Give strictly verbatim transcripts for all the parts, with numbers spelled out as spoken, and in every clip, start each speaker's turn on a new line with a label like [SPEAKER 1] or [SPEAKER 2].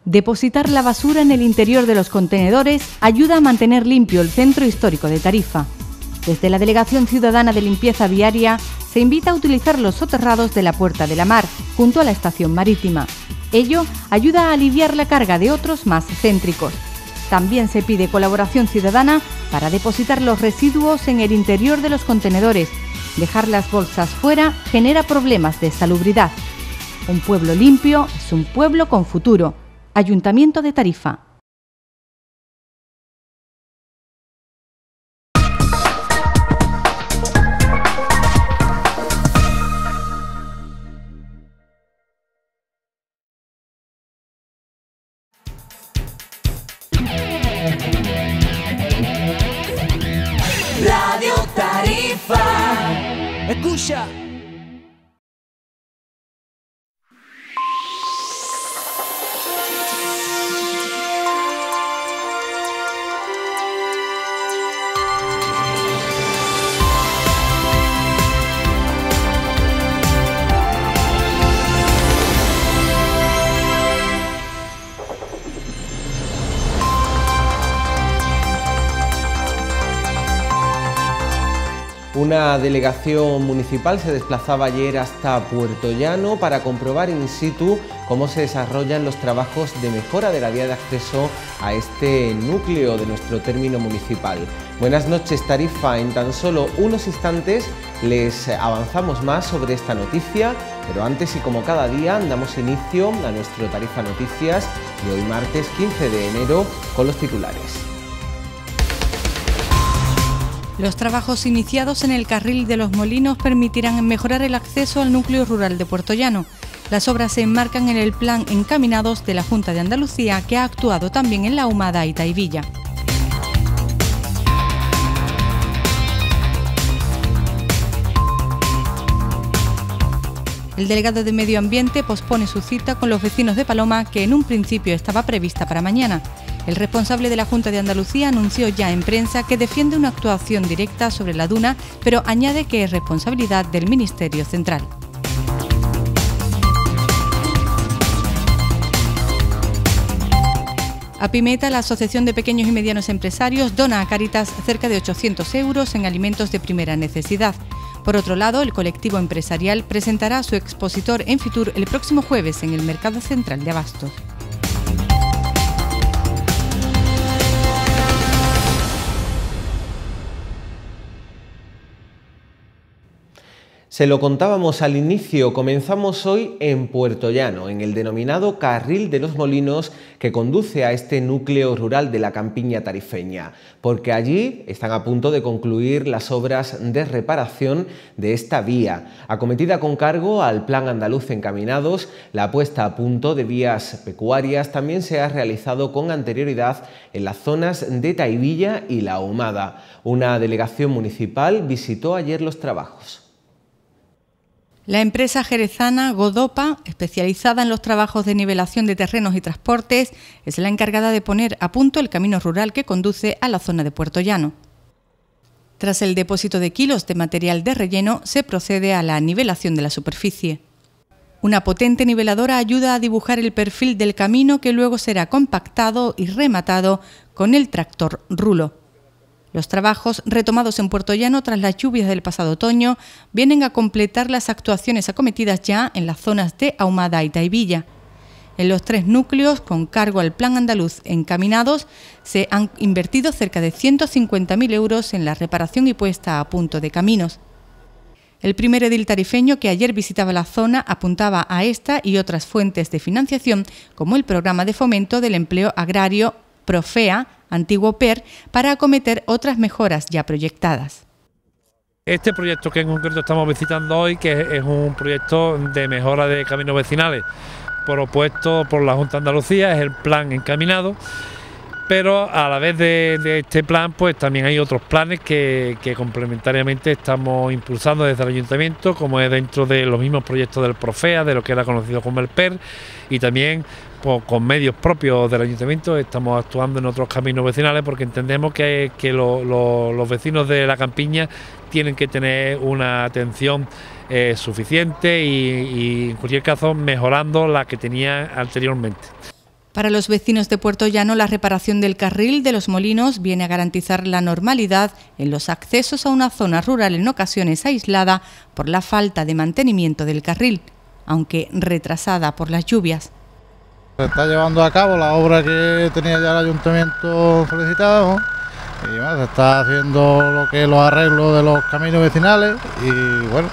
[SPEAKER 1] Depositar la basura en el interior de los contenedores ayuda a mantener limpio el centro histórico de Tarifa. Desde la Delegación Ciudadana de Limpieza Viaria se invita a utilizar los soterrados de la Puerta de la Mar, junto a la estación marítima. Ello ayuda a aliviar la carga de otros más céntricos. También se pide colaboración ciudadana para depositar los residuos en el interior de los contenedores. Dejar las bolsas fuera genera problemas de salubridad. Un pueblo limpio es un pueblo con futuro. Ayuntamiento de Tarifa.
[SPEAKER 2] Radio Tarifa. Escucha.
[SPEAKER 3] Una delegación municipal se desplazaba ayer hasta Puerto Llano para comprobar in situ cómo se desarrollan los trabajos de mejora de la vía de acceso a este núcleo de nuestro término municipal. Buenas noches, Tarifa. En tan solo unos instantes les avanzamos más sobre esta noticia, pero antes y como cada día damos inicio a nuestro Tarifa Noticias de hoy martes quince de enero con los titulares.
[SPEAKER 1] Los trabajos iniciados en el carril de los Molinos permitirán mejorar el acceso al núcleo rural de Puerto Llano. Las obras se enmarcan en el plan Encaminados de la Junta de Andalucía, que ha actuado también en La Ahumada y Tahivilla. El delegado de Medio Ambiente pospone su cita con los vecinos de Paloma, que en un principio estaba prevista para mañana. El responsable de la Junta de Andalucía anunció ya en prensa que defiende una actuación directa sobre la duna, pero añade que es responsabilidad del Ministerio Central. A Pimeta, la Asociación de Pequeños y Medianos Empresarios dona a Cáritas cerca de ochocientos euros en alimentos de primera necesidad. Por otro lado, el colectivo empresarial presentará a su expositor en Fitur el próximo jueves en el Mercado Central de Abastos.
[SPEAKER 3] Se lo contábamos al inicio, comenzamos hoy en Puerto Llano, en el denominado Carril de los Molinos que conduce a este núcleo rural de la campiña tarifeña, porque allí están a punto de concluir las obras de reparación de esta vía. Acometida con cargo al Plan Andaluz Encaminados, la puesta a punto de vías pecuarias también se ha realizado con anterioridad en las zonas de Tahivilla y La Ahumada. Una delegación municipal visitó ayer los trabajos.
[SPEAKER 1] La empresa jerezana Godopa, especializada en los trabajos de nivelación de terrenos y transportes, es la encargada de poner a punto el camino rural que conduce a la zona de Puerto Llano. Tras el depósito de kilos de material de relleno, se procede a la nivelación de la superficie. Una potente niveladora ayuda a dibujar el perfil del camino, que luego será compactado y rematado con el tractor rulo. Los trabajos, retomados en Puerto Llano tras las lluvias del pasado otoño, vienen a completar las actuaciones acometidas ya en las zonas de Ahumada y Tahivilla. En los tres núcleos, con cargo al Plan Andaluz Encaminados, se han invertido cerca de ciento cincuenta mil euros en la reparación y puesta a punto de caminos. El primer edil tarifeño, que ayer visitaba la zona, apuntaba a esta y otras fuentes de financiación, como el Programa de Fomento del Empleo Agrario Profea, antiguo P E R, para acometer otras mejoras ya proyectadas.
[SPEAKER 4] Este proyecto que en concreto estamos visitando hoy, que es un proyecto de mejora de caminos vecinales propuesto por la Junta de Andalucía, es el Plan Encaminado, pero a la vez de, de este plan pues también hay otros planes que, que complementariamente estamos impulsando desde el Ayuntamiento, como es dentro de los mismos proyectos del Profea, de lo que era conocido como el P E R, y también pues, con medios propios del Ayuntamiento estamos actuando en otros caminos vecinales, porque entendemos que, que lo, lo, los vecinos de la campiña tienen que tener una atención eh, suficiente y, y en cualquier caso mejorando la que tenían anteriormente.
[SPEAKER 1] Para los vecinos de Puerto Llano, la reparación del carril de los Molinos viene a garantizar la normalidad en los accesos a una zona rural en ocasiones aislada por la falta de mantenimiento del carril, aunque retrasada por las lluvias.
[SPEAKER 2] Se está llevando a cabo la obra que tenía ya el ayuntamiento solicitado y bueno, se está haciendo lo que es los arreglos de los caminos vecinales y bueno,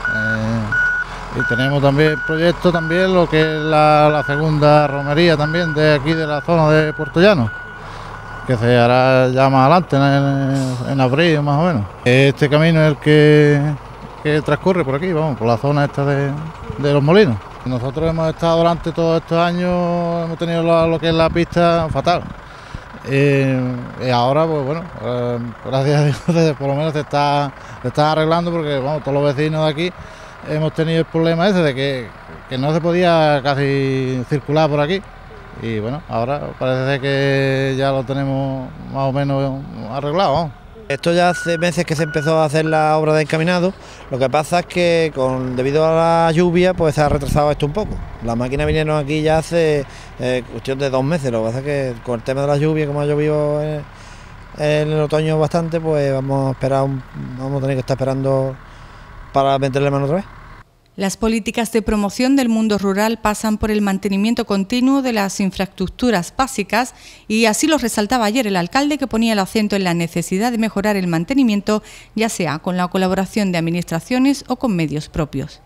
[SPEAKER 2] eh, y tenemos también proyecto también lo que es la, la segunda romería también de aquí de la zona de Puerto Llano, que se hará ya más adelante en, en abril más o menos. Este camino es el que, que transcurre por aquí, vamos, por la zona esta de, de los Molinos. Nosotros hemos estado durante todos estos años, hemos tenido lo, lo que es la pista fatal. Eh, y ahora, pues bueno, eh, gracias a Dios, por lo menos se está, se está arreglando porque vamos, todos los vecinos de aquí hemos tenido el problema ese de que, que no se podía casi circular por aquí. Y bueno, ahora parece que ya lo tenemos más o menos arreglado, vamos.
[SPEAKER 5] Esto ya hace meses que se empezó a hacer la obra de encaminado, lo que pasa es que con, debido a la lluvia pues se ha retrasado esto un poco. Las máquinas vinieron aquí ya hace eh, cuestión de dos meses, lo que pasa es que con el tema de la lluvia, como ha llovido en, en el otoño bastante, pues vamos a esperar, un, vamos a tener que estar esperando para meterle mano otra vez.
[SPEAKER 1] Las políticas de promoción del mundo rural pasan por el mantenimiento continuo de las infraestructuras básicas y así lo resaltaba ayer el alcalde, que ponía el acento en la necesidad de mejorar el mantenimiento, ya sea con la colaboración de administraciones o con medios propios.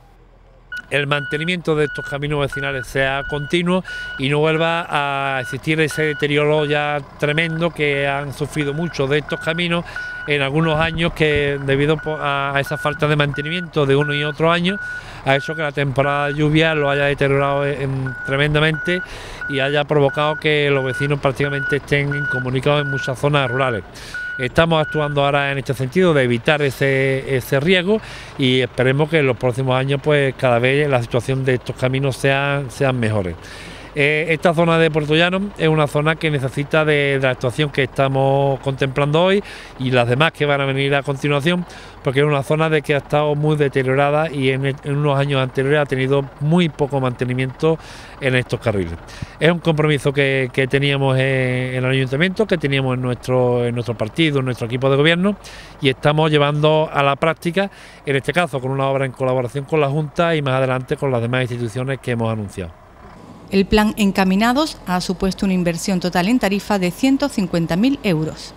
[SPEAKER 4] El mantenimiento de estos caminos vecinales sea continuo y no vuelva a existir ese deterioro ya tremendo que han sufrido muchos de estos caminos en algunos años, que debido a esa falta de mantenimiento de uno y otro año ha hecho que la temporada de lluvia lo haya deteriorado en, tremendamente y haya provocado que los vecinos prácticamente estén incomunicados en muchas zonas rurales. Estamos actuando ahora en este sentido de evitar ese, ese riesgo y esperemos que en los próximos años pues cada vez la situación de estos caminos sean, sean mejores. Eh, esta zona de Puerto Llano es una zona que necesita de, de la actuación que estamos contemplando hoy y las demás que van a venir a continuación, porque es una zona de que ha estado muy deteriorada y en, en unos años anteriores ha tenido muy poco mantenimiento en estos carriles. Es un compromiso que, que teníamos en, en el ayuntamiento, que teníamos en nuestro, en nuestro partido, en nuestro equipo de gobierno, y estamos llevando a la práctica, en este caso con una obra en colaboración con la Junta y más adelante con las demás instituciones que hemos anunciado.
[SPEAKER 1] El plan Encaminados ha supuesto una inversión total en tarifa de ciento cincuenta mil euros.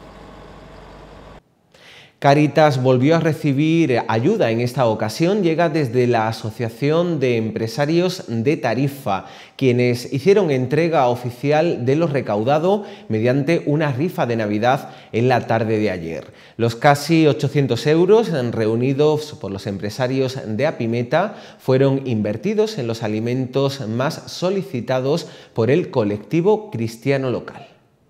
[SPEAKER 3] Cáritas volvió a recibir ayuda. En esta ocasión llega desde la Asociación de Empresarios de Tarifa, quienes hicieron entrega oficial de lo recaudado mediante una rifa de Navidad en la tarde de ayer. Los casi ochocientos euros reunidos por los empresarios de Apimeta fueron invertidos en los alimentos más solicitados por el colectivo cristiano local.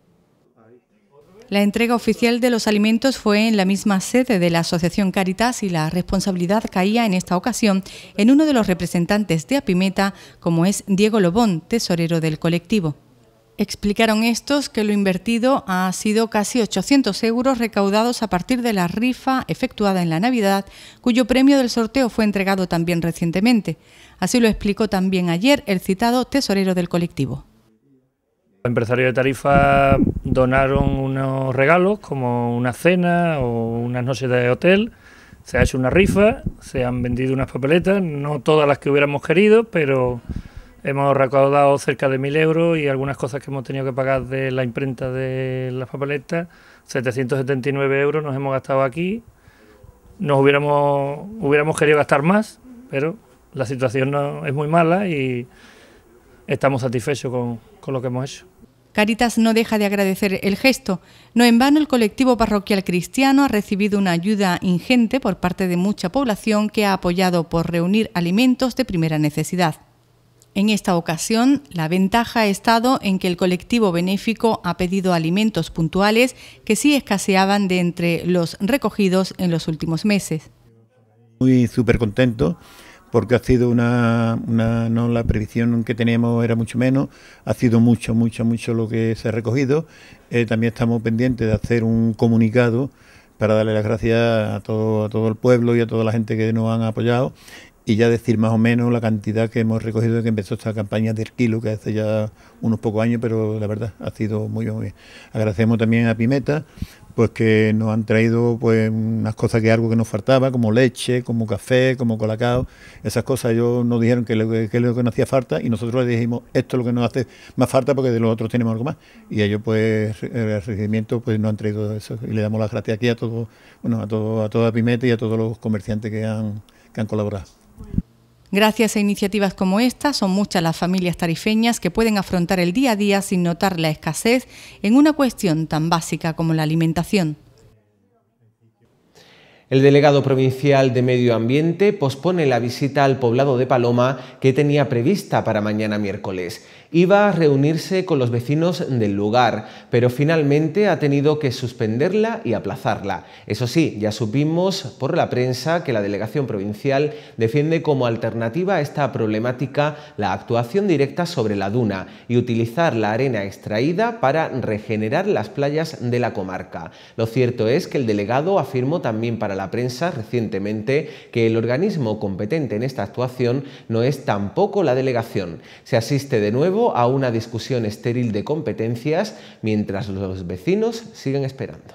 [SPEAKER 1] La entrega oficial de los alimentos fue en la misma sede de la Asociación Cáritas y la responsabilidad caía en esta ocasión en uno de los representantes de Apimeta, como es Diego Lobón, tesorero del colectivo. Explicaron estos que lo invertido ha sido casi ochocientos euros recaudados a partir de la rifa efectuada en la Navidad, cuyo premio del sorteo fue entregado también recientemente. Así lo explicó también ayer el citado tesorero del colectivo.
[SPEAKER 6] Los empresarios de Tarifa donaron unos regalos como una cena o unas noches de hotel. Se ha hecho una rifa, se han vendido unas papeletas, no todas las que hubiéramos querido, pero hemos recaudado cerca de mil euros y algunas cosas que hemos tenido que pagar de la imprenta de las papeletas, setecientos setenta y nueve euros nos hemos gastado aquí. Nos hubiéramos, hubiéramos querido gastar más, pero la situación no, es muy mala y estamos satisfechos con, con lo que hemos hecho.
[SPEAKER 1] Cáritas no deja de agradecer el gesto. No en vano el colectivo parroquial cristiano ha recibido una ayuda ingente por parte de mucha población que ha apoyado por reunir alimentos de primera necesidad. En esta ocasión, la ventaja ha estado en que el colectivo benéfico ha pedido alimentos puntuales que sí escaseaban de entre los recogidos en los últimos meses.
[SPEAKER 7] Muy súper contento, porque ha sido una, una, no la previsión que teníamos era mucho menos, ha sido mucho, mucho, mucho lo que se ha recogido. Eh, también estamos pendientes de hacer un comunicado para darle las gracias a todo, a todo el pueblo y a toda la gente que nos han apoyado. y ya decir más o menos la cantidad que hemos recogido desde que empezó esta campaña del kilo, que hace ya unos pocos años, pero la verdad ha sido muy bien. Muy bien. Agradecemos también a Pimeta, pues que nos han traído pues unas cosas que algo que nos faltaba, como leche, como café, como colacao. Esas cosas ellos nos dijeron que, lo, que es lo que nos hacía falta y nosotros les dijimos esto es lo que nos hace más falta porque de los otros tenemos algo más. Y ellos pues el regimiento pues nos han traído eso y le damos las gracias aquí a todos, bueno, a todo, a toda Pimeta y a todos los comerciantes que han, que han colaborado.
[SPEAKER 1] Gracias a iniciativas como esta, son muchas las familias tarifeñas que pueden afrontar el día a día sin notar la escasez en una cuestión tan básica como la alimentación.
[SPEAKER 3] El delegado provincial de Medio Ambiente pospone la visita al poblado de Paloma que tenía prevista para mañana miércoles. Iba a reunirse con los vecinos del lugar, pero finalmente ha tenido que suspenderla y aplazarla. Eso sí, ya supimos por la prensa que la delegación provincial defiende como alternativa a esta problemática la actuación directa sobre la duna y utilizar la arena extraída para regenerar las playas de la comarca. Lo cierto es que el delegado afirmó también para la prensa recientemente que el organismo competente en esta actuación no es tampoco la delegación. Se asiste de nuevo a una discusión estéril de competencias mientras los vecinos siguen esperando.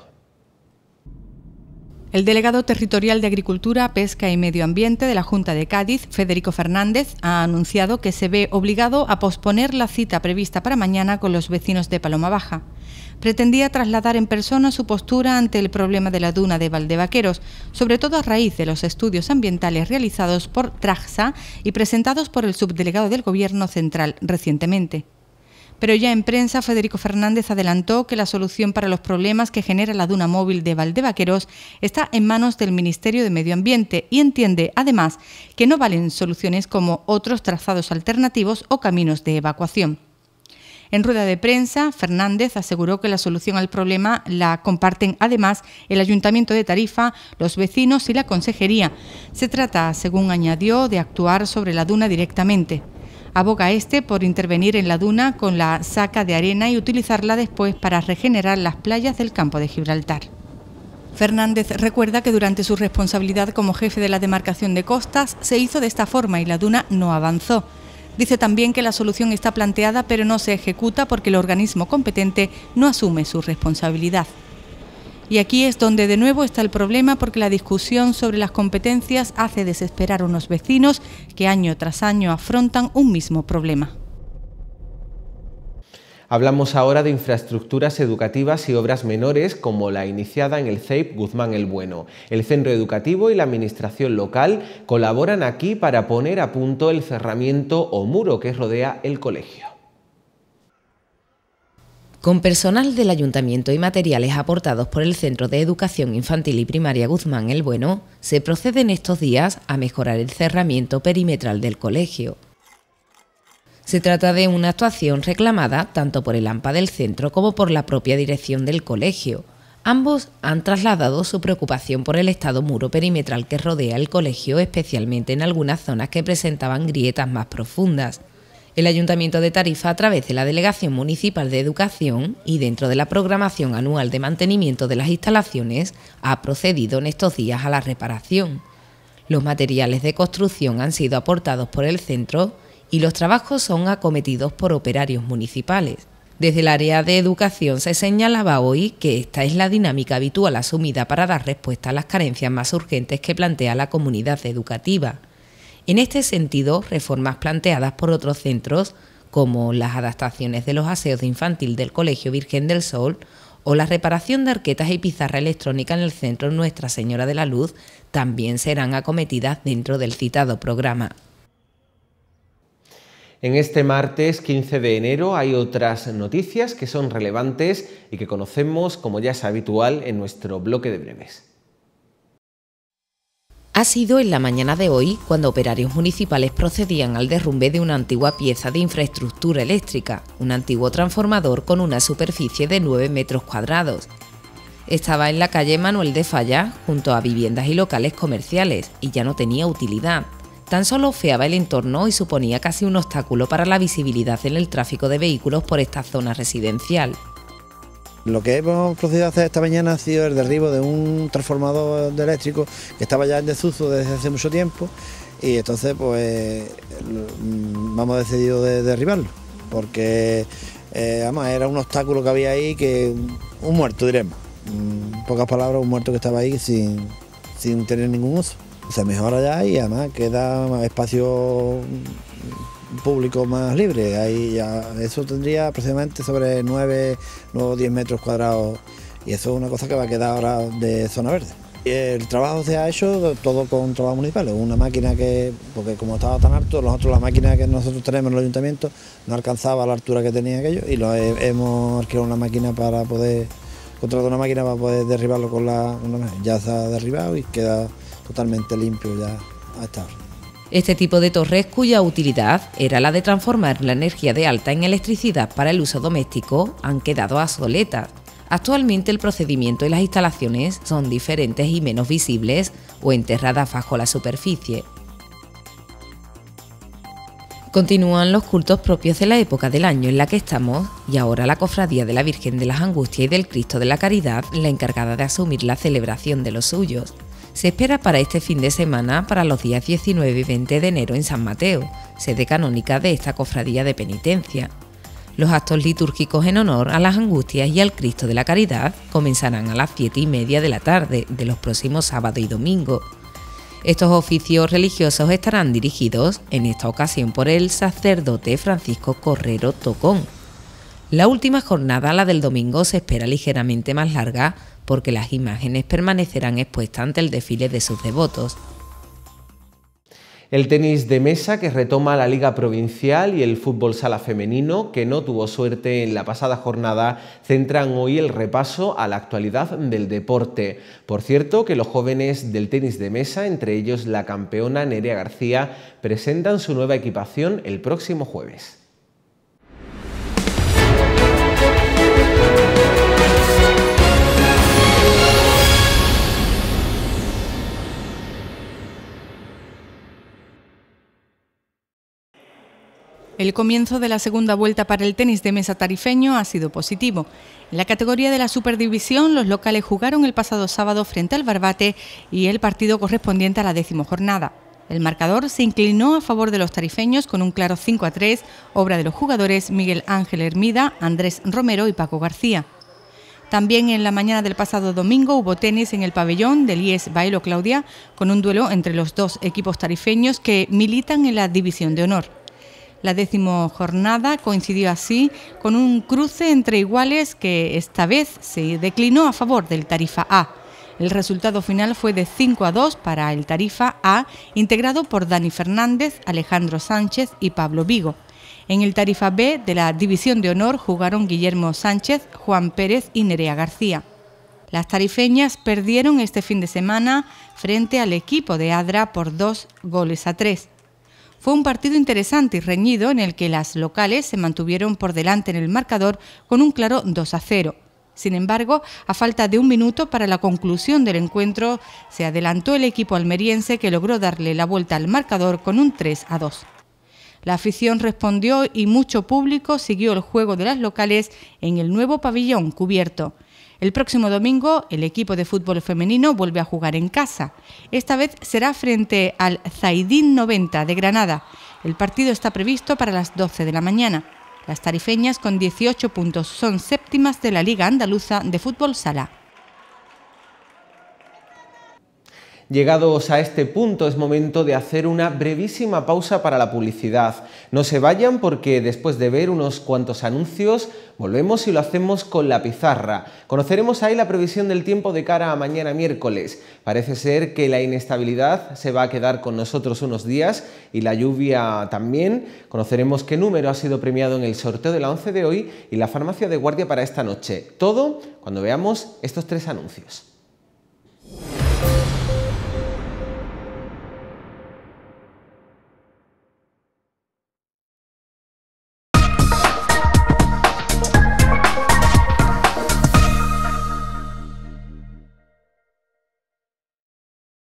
[SPEAKER 1] El delegado territorial de Agricultura, Pesca y Medio Ambiente de la Junta de Cádiz, Federico Fernández, ha anunciado que se ve obligado a posponer la cita prevista para mañana con los vecinos de Paloma Baja. Pretendía trasladar en persona su postura ante el problema de la duna de Valdevaqueros, sobre todo a raíz de los estudios ambientales realizados por Tragsa y presentados por el subdelegado del Gobierno Central recientemente. Pero ya en prensa, Federico Fernández adelantó que la solución para los problemas que genera la duna móvil de Valdevaqueros está en manos del Ministerio de Medio Ambiente y entiende, además, que no valen soluciones como otros trazados alternativos o caminos de evacuación. En rueda de prensa, Fernández aseguró que la solución al problema la comparten además el Ayuntamiento de Tarifa, los vecinos y la Consejería. Se trata, según añadió, de actuar sobre la duna directamente. Aboga este por intervenir en la duna con la saca de arena y utilizarla después para regenerar las playas del campo de Gibraltar. Fernández recuerda que durante su responsabilidad como jefe de la demarcación de costas se hizo de esta forma y la duna no avanzó. Dice también que la solución está planteada pero no se ejecuta porque el organismo competente no asume su responsabilidad. Y aquí es donde de nuevo está el problema porque la discusión sobre las competencias hace desesperar a unos vecinos que año tras año afrontan un mismo problema.
[SPEAKER 3] Hablamos ahora de infraestructuras educativas y obras menores como la iniciada en el C E I P Guzmán el Bueno. El centro educativo y la administración local colaboran aquí para poner a punto el cerramiento o muro que rodea el colegio.
[SPEAKER 8] Con personal del Ayuntamiento y materiales aportados por el Centro de Educación Infantil y Primaria Guzmán el Bueno, se procede en estos días a mejorar el cerramiento perimetral del colegio. Se trata de una actuación reclamada tanto por el AMPA del centro como por la propia dirección del colegio. Ambos han trasladado su preocupación por el estado muro perimetral que rodea el colegio, especialmente en algunas zonas que presentaban grietas más profundas. El Ayuntamiento de Tarifa, a través de la Delegación Municipal de Educación y dentro de la programación anual de mantenimiento de las instalaciones, ha procedido en estos días a la reparación. Los materiales de construcción han sido aportados por el centro y los trabajos son acometidos por operarios municipales. Desde el área de educación se señalaba hoy que esta es la dinámica habitual asumida para dar respuesta a las carencias más urgentes que plantea la comunidad educativa. En este sentido, reformas planteadas por otros centros, como las adaptaciones de los aseos de infantil del Colegio Virgen del Sol o la reparación de arquetas y pizarra electrónica en el centro Nuestra Señora de la Luz, también serán acometidas dentro del citado programa.
[SPEAKER 3] En este martes quince de enero hay otras noticias que son relevantes y que conocemos, como ya es habitual, en nuestro bloque de breves.
[SPEAKER 8] Ha sido en la mañana de hoy cuando operarios municipales procedían al derrumbe de una antigua pieza de infraestructura eléctrica, un antiguo transformador con una superficie de nueve metros cuadrados. Estaba en la calle Manuel de Falla, junto a viviendas y locales comerciales, y ya no tenía utilidad. Tan solo feaba el entorno y suponía casi un obstáculo para la visibilidad en el tráfico de vehículos por esta zona residencial.
[SPEAKER 5] Lo que hemos procedido a hacer esta mañana ha sido el derribo de un transformador de eléctrico que estaba ya en desuso desde hace mucho tiempo, y entonces pues hemos decidido de derribarlo, porque eh, además era un obstáculo que había ahí, que un muerto diremos, en pocas palabras, un muerto que estaba ahí sin, sin tener ningún uso. Se mejora ya y además queda más espacio público más libre. Ahí ya, eso tendría aproximadamente sobre nueve o diez metros cuadrados, y eso es una cosa que va a quedar ahora de zona verde. El trabajo se ha hecho todo con trabajo municipal, una máquina que, porque como estaba tan alto, nosotros la máquina que nosotros tenemos en el ayuntamiento no alcanzaba a la altura que tenía aquello, y lo he, hemos alquilado una máquina para poder, contratar una máquina para poder derribarlo con la, con la ya se ha derribado y queda totalmente limpio ya a esta hora.
[SPEAKER 8] Este tipo de torres, cuya utilidad era la de transformar la energía de alta en electricidad para el uso doméstico, han quedado obsoletas. Actualmente el procedimiento y las instalaciones son diferentes y menos visibles o enterradas bajo la superficie. Continúan los cultos propios de la época del año en la que estamos, y ahora la Cofradía de la Virgen de las Angustias y del Cristo de la Caridad, la encargada de asumir la celebración de los suyos. Se espera para este fin de semana para los días diecinueve y veinte de enero en San Mateo, sede canónica de esta cofradía de penitencia. Los actos litúrgicos en honor a las Angustias y al Cristo de la Caridad comenzarán a las siete y media de la tarde de los próximos sábado y domingo. Estos oficios religiosos estarán dirigidos en esta ocasión por el sacerdote Francisco Correro Tocón. La última jornada, la del domingo, se espera ligeramente más larga porque las imágenes permanecerán expuestas ante el desfile de sus devotos.
[SPEAKER 3] El tenis de mesa, que retoma la Liga Provincial, y el fútbol sala femenino, que no tuvo suerte en la pasada jornada, centran hoy el repaso a la actualidad del deporte. Por cierto, que los jóvenes del tenis de mesa, entre ellos la campeona Nerea García, presentan su nueva equipación el próximo jueves.
[SPEAKER 1] El comienzo de la segunda vuelta para el tenis de mesa tarifeño ha sido positivo. En la categoría de la Superdivisión, los locales jugaron el pasado sábado frente al Barbate y el partido correspondiente a la décima jornada. El marcador se inclinó a favor de los tarifeños con un claro cinco a tres, obra de los jugadores Miguel Ángel Hermida, Andrés Romero y Paco García. También en la mañana del pasado domingo hubo tenis en el pabellón del I E S Baelo Claudia, con un duelo entre los dos equipos tarifeños que militan en la División de Honor. La décima jornada coincidió así con un cruce entre iguales que esta vez se declinó a favor del Tarifa A. El resultado final fue de cinco a dos para el Tarifa A, integrado por Dani Fernández, Alejandro Sánchez y Pablo Vigo. En el Tarifa B de la División de Honor jugaron Guillermo Sánchez, Juan Pérez y Nerea García. Las tarifeñas perdieron este fin de semana frente al equipo de Adra por dos goles a tres. Fue un partido interesante y reñido en el que las locales se mantuvieron por delante en el marcador con un claro dos a cero. Sin embargo, a falta de un minuto para la conclusión del encuentro, se adelantó el equipo almeriense, que logró darle la vuelta al marcador con un tres a dos. La afición respondió y mucho público siguió el juego de las locales en el nuevo pabellón cubierto. El próximo domingo, el equipo de fútbol femenino vuelve a jugar en casa. Esta vez será frente al Zaidín noventa de Granada. El partido está previsto para las doce de la mañana. Las tarifeñas, con dieciocho puntos, son séptimas de la Liga Andaluza de Fútbol Sala.
[SPEAKER 3] Llegados a este punto, es momento de hacer una brevísima pausa para la publicidad. No se vayan, porque después de ver unos cuantos anuncios, volvemos y lo hacemos con la pizarra. Conoceremos ahí la previsión del tiempo de cara a mañana miércoles. Parece ser que la inestabilidad se va a quedar con nosotros unos días y la lluvia también. Conoceremos qué número ha sido premiado en el sorteo de la once de hoy y la farmacia de guardia para esta noche. Todo cuando veamos estos tres anuncios.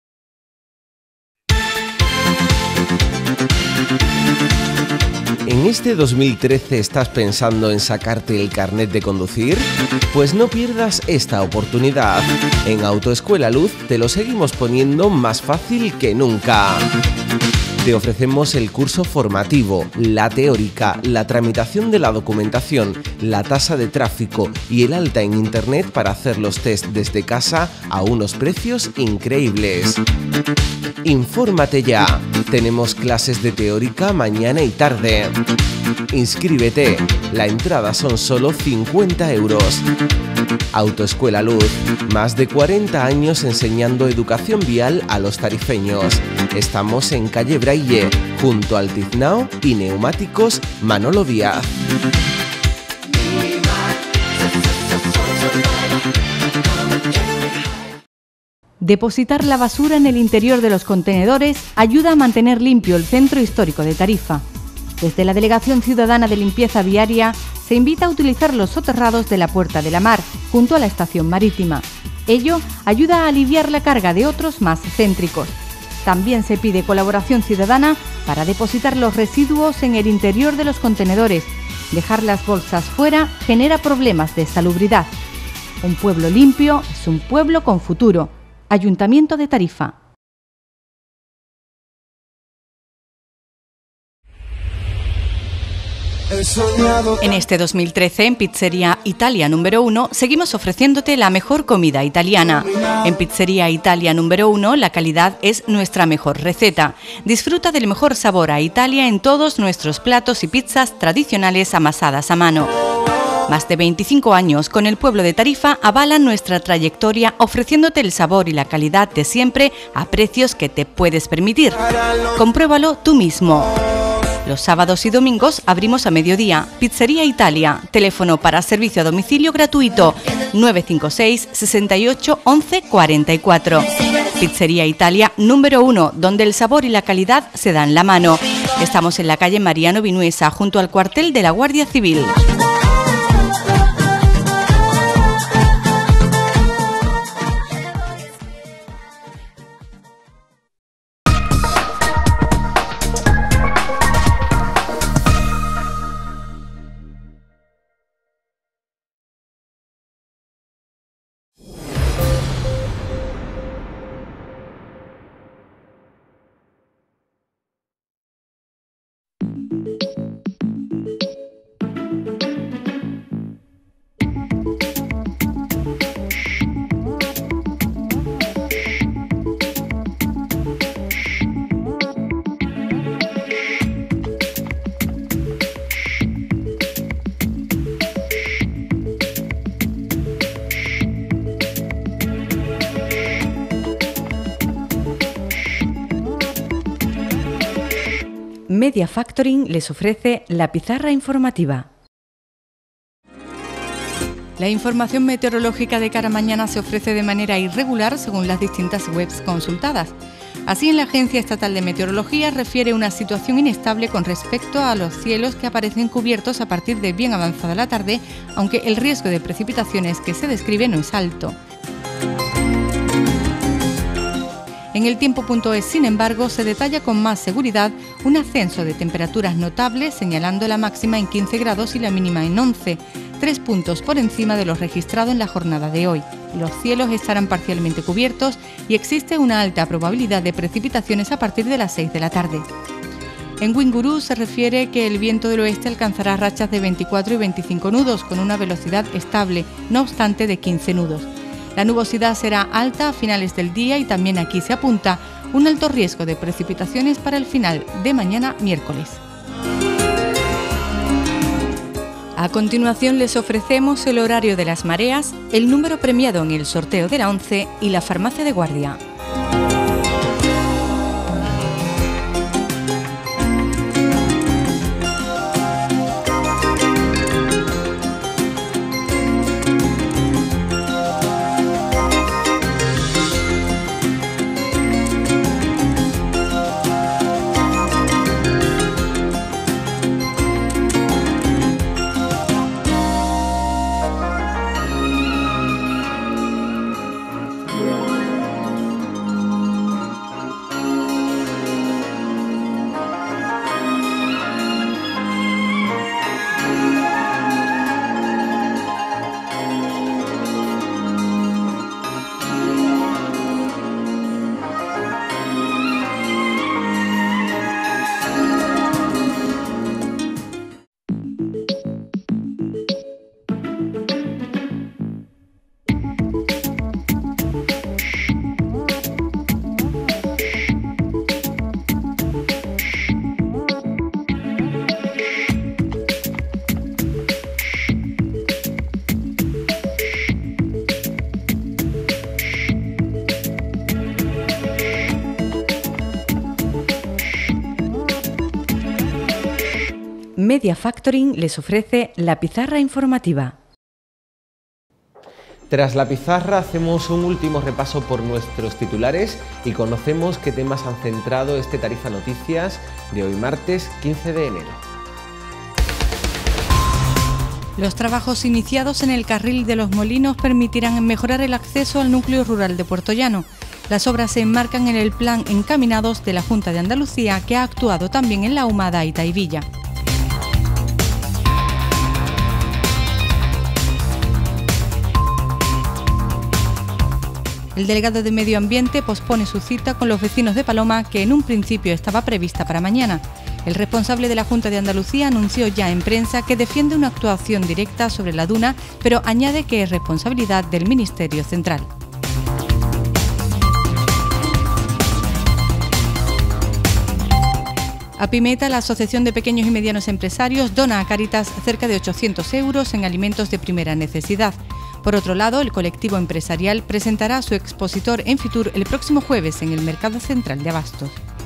[SPEAKER 3] En este dos mil trece estás pensando en sacarte el carnet de conducir? Pues no pierdas esta oportunidad. En Autoescuela Luz te lo seguimos poniendo más fácil que nunca. Te ofrecemos el curso formativo, la teórica, la tramitación de la documentación, la tasa de tráfico y el alta en internet para hacer los test desde casa a unos precios increíbles. Infórmate ya. Tenemos clases de teórica mañana y tarde. Inscríbete. La entrada son solo cincuenta euros. Autoescuela Luz. Más de cuarenta años enseñando educación vial a los tarifeños. Estamos en calle Braille, junto al Tiznao y Neumáticos Manolo Díaz.
[SPEAKER 1] Depositar la basura en el interior de los contenedores ayuda a mantener limpio el centro histórico de Tarifa. Desde la Delegación Ciudadana de Limpieza Viaria se invita a utilizar los soterrados de la Puerta de la Mar, junto a la estación marítima. Ello ayuda a aliviar la carga de otros más céntricos. También se pide colaboración ciudadana para depositar los residuos en el interior de los contenedores. Dejar las bolsas fuera genera problemas de salubridad. Un pueblo limpio es un pueblo con futuro. Ayuntamiento de Tarifa. En este dos mil trece, en Pizzería Italia número uno, seguimos ofreciéndote la mejor comida italiana. En Pizzería Italia número uno, la calidad es nuestra mejor receta. Disfruta del mejor sabor a Italia en todos nuestros platos y pizzas tradicionales amasadas a mano. Más de veinticinco años con el pueblo de Tarifa avalan nuestra trayectoria ofreciéndote el sabor y la calidad de siempre a precios que te puedes permitir. Compruébalo tú mismo. Los sábados y domingos abrimos a mediodía. Pizzería Italia. Teléfono para servicio a domicilio gratuito nueve cinco seis, sesenta y ocho, once, cuarenta y cuatro. Pizzería Italia número uno, donde el sabor y la calidad se dan la mano. Estamos en la calle Mariano Vinuesa, junto al cuartel de la Guardia Civil. Media Factoring les ofrece la pizarra informativa. La información meteorológica de cara a mañana se ofrece de manera irregular según las distintas webs consultadas. Así, en la Agencia Estatal de Meteorología refiere una situación inestable con respecto a los cielos que aparecen cubiertos a partir de bien avanzada la tarde, aunque el riesgo de precipitaciones que se describe no es alto. En el tiempo.es, sin embargo, se detalla con más seguridad un ascenso de temperaturas notables, señalando la máxima en quince grados y la mínima en once, tres puntos por encima de lo registrado en la jornada de hoy. Los cielos estarán parcialmente cubiertos y existe una alta probabilidad de precipitaciones a partir de las seis de la tarde. En Winguru se refiere que el viento del oeste alcanzará rachas de veinticuatro y veinticinco nudos, con una velocidad estable, no obstante de quince nudos. La nubosidad será alta a finales del día y también aquí se apunta un alto riesgo de precipitaciones para el final de mañana miércoles. A continuación les ofrecemos el horario de las mareas, el número premiado en el sorteo de la once y la farmacia de guardia. Media Factoring les ofrece la pizarra informativa.
[SPEAKER 3] Tras la pizarra hacemos un último repaso por nuestros titulares y conocemos qué temas han centrado este Tarifa Noticias de hoy martes quince de enero.
[SPEAKER 1] Los trabajos iniciados en el carril de los Molinos permitirán mejorar el acceso al núcleo rural de Puertollano. Las obras se enmarcan en el plan Encaminados de la Junta de Andalucía, que ha actuado también en La Ahumada y Tahivilla. El delegado de Medio Ambiente pospone su cita con los vecinos de Paloma, que en un principio estaba prevista para mañana. El responsable de la Junta de Andalucía anunció ya en prensa que defiende una actuación directa sobre la duna, pero añade que es responsabilidad del Ministerio Central. Apimeta, la Asociación de Pequeños y Medianos Empresarios, dona a Cáritas cerca de ochocientos euros en alimentos de primera necesidad. Por otro lado, el colectivo empresarial presentará a su expositor en Fitur el próximo jueves en el Mercado Central de Abastos.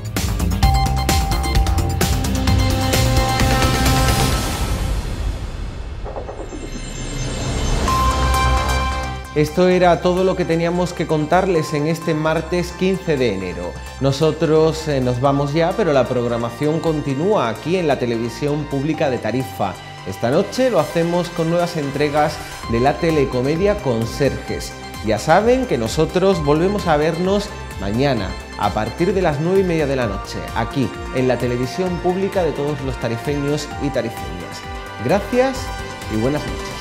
[SPEAKER 3] Esto era todo lo que teníamos que contarles en este martes quince de enero. Nosotros eh, nos vamos ya, pero la programación continúa aquí en la televisión pública de Tarifa. Esta noche lo hacemos con nuevas entregas de la telecomedia Conserjes. Ya saben que nosotros volvemos a vernos mañana a partir de las nueve y media de la noche, aquí en la televisión pública de todos los tarifeños y tarifeñas. Gracias y buenas noches.